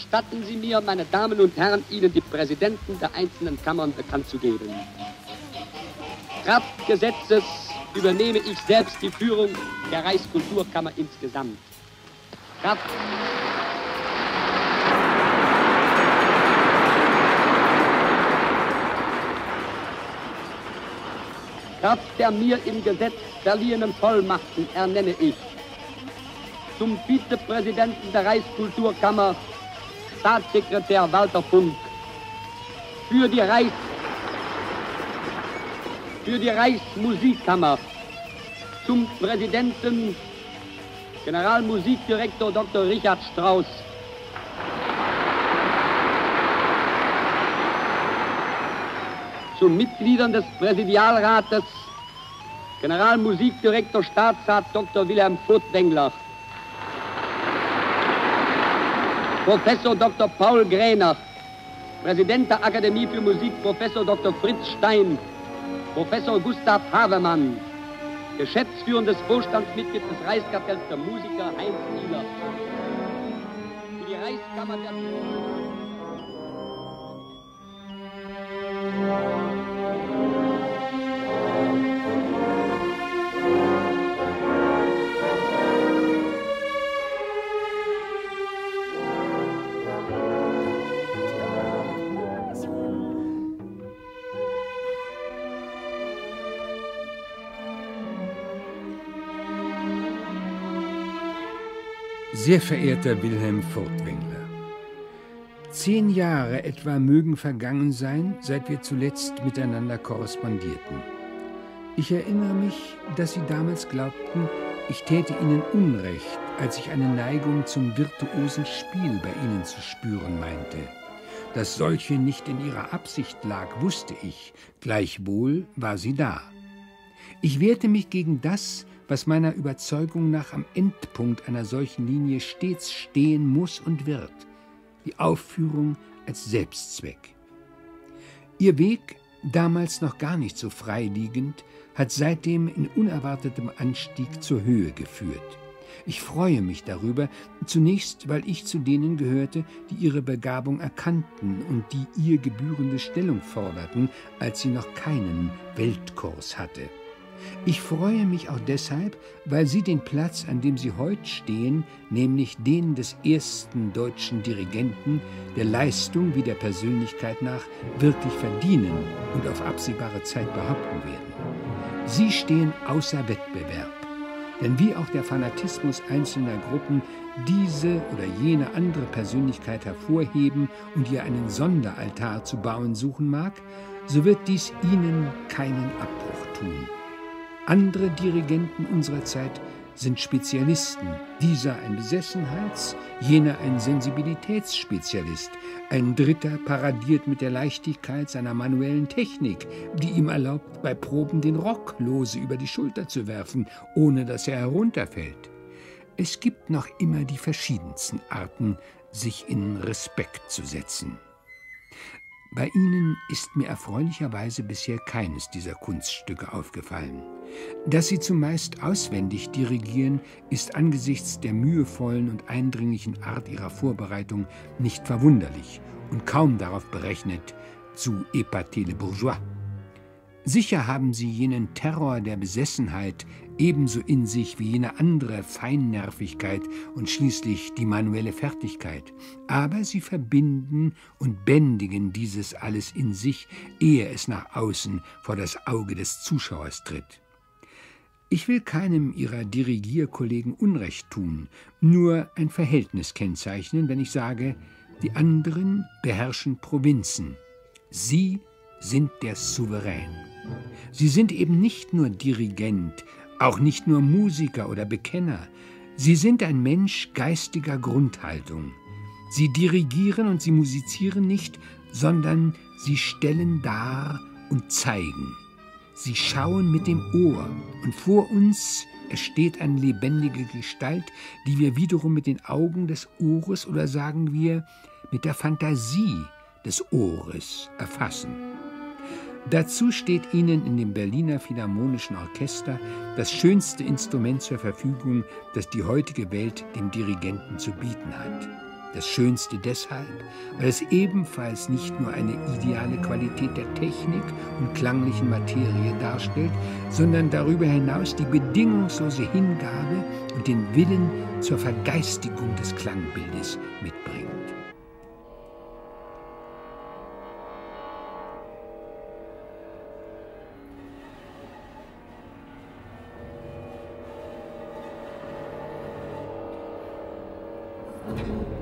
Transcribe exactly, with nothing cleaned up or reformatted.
Gestatten Sie mir, meine Damen und Herren, Ihnen die Präsidenten der einzelnen Kammern bekannt zu geben. Kraft Gesetzes übernehme ich selbst die Führung der Reichskulturkammer insgesamt. Kraft Kraft der mir im Gesetz verliehenen Vollmachten ernenne ich zum Vizepräsidenten der Reichskulturkammer Staatssekretär Walter Funk, für die Reichs für die Reichsmusikkammer zum Präsidenten Generalmusikdirektor Doktor Richard Strauss, zu Mitgliedern des Präsidialrates Generalmusikdirektor Staatsrat Doktor Wilhelm Furtwängler, Professor Doktor Paul Gräner, Präsident der Akademie für Musik Professor Doktor Fritz Stein, Professor Gustav Havemann, geschäftsführendes Vorstandsmitglied des Reichskapells der Musiker Heinz Ihler. Für die Reichskammer der Sehr verehrter Wilhelm Furtwängler, zehn Jahre etwa mögen vergangen sein, seit wir zuletzt miteinander korrespondierten. Ich erinnere mich, dass Sie damals glaubten, ich täte Ihnen Unrecht, als ich eine Neigung zum virtuosen Spiel bei Ihnen zu spüren meinte. Dass solche nicht in Ihrer Absicht lag, wusste ich, gleichwohl war sie da. Ich wehrte mich gegen das, was meiner Überzeugung nach am Endpunkt einer solchen Linie stets stehen muss und wird, die Aufführung als Selbstzweck. Ihr Weg, damals noch gar nicht so freiliegend, hat seitdem in unerwartetem Anstieg zur Höhe geführt. Ich freue mich darüber, zunächst, weil ich zu denen gehörte, die ihre Begabung erkannten und die ihr gebührende Stellung forderten, als sie noch keinen Weltkurs hatte. Ich freue mich auch deshalb, weil Sie den Platz, an dem Sie heute stehen, nämlich den des ersten deutschen Dirigenten, der Leistung wie der Persönlichkeit nach wirklich verdienen und auf absehbare Zeit behaupten werden. Sie stehen außer Wettbewerb, denn wie auch der Fanatismus einzelner Gruppen diese oder jene andere Persönlichkeit hervorheben und ihr einen Sonderaltar zu bauen suchen mag, so wird dies Ihnen keinen Abbruch tun. Andere Dirigenten unserer Zeit sind Spezialisten, dieser ein Besessenheits-, jener ein Sensibilitätsspezialist, ein dritter paradiert mit der Leichtigkeit seiner manuellen Technik, die ihm erlaubt, bei Proben den Rock lose über die Schulter zu werfen, ohne dass er herunterfällt. Es gibt noch immer die verschiedensten Arten, sich in Respekt zu setzen. Bei Ihnen ist mir erfreulicherweise bisher keines dieser Kunststücke aufgefallen. Dass Sie zumeist auswendig dirigieren, ist angesichts der mühevollen und eindringlichen Art Ihrer Vorbereitung nicht verwunderlich und kaum darauf berechnet, zu épater le bourgeois. Sicher haben Sie jenen Terror der Besessenheit ebenso in sich wie jene andere Feinnervigkeit und schließlich die manuelle Fertigkeit. Aber Sie verbinden und bändigen dieses alles in sich, ehe es nach außen vor das Auge des Zuschauers tritt. Ich will keinem Ihrer Dirigierkollegen Unrecht tun, nur ein Verhältnis kennzeichnen, wenn ich sage, die anderen beherrschen Provinzen. Sie sind der Souverän. Sie sind eben nicht nur Dirigent, auch nicht nur Musiker oder Bekenner. Sie sind ein Mensch geistiger Grundhaltung. Sie dirigieren und sie musizieren nicht, sondern sie stellen dar und zeigen. Sie schauen mit dem Ohr und vor uns entsteht eine lebendige Gestalt, die wir wiederum mit den Augen des Ohres oder sagen wir mit der Fantasie des Ohres erfassen. Dazu steht Ihnen in dem Berliner Philharmonischen Orchester das schönste Instrument zur Verfügung, das die heutige Welt dem Dirigenten zu bieten hat. Das Schönste deshalb, weil es ebenfalls nicht nur eine ideale Qualität der Technik und klanglichen Materie darstellt, sondern darüber hinaus die bedingungslose Hingabe und den Willen zur Vergeistigung des Klangbildes mitbringt. Thank you.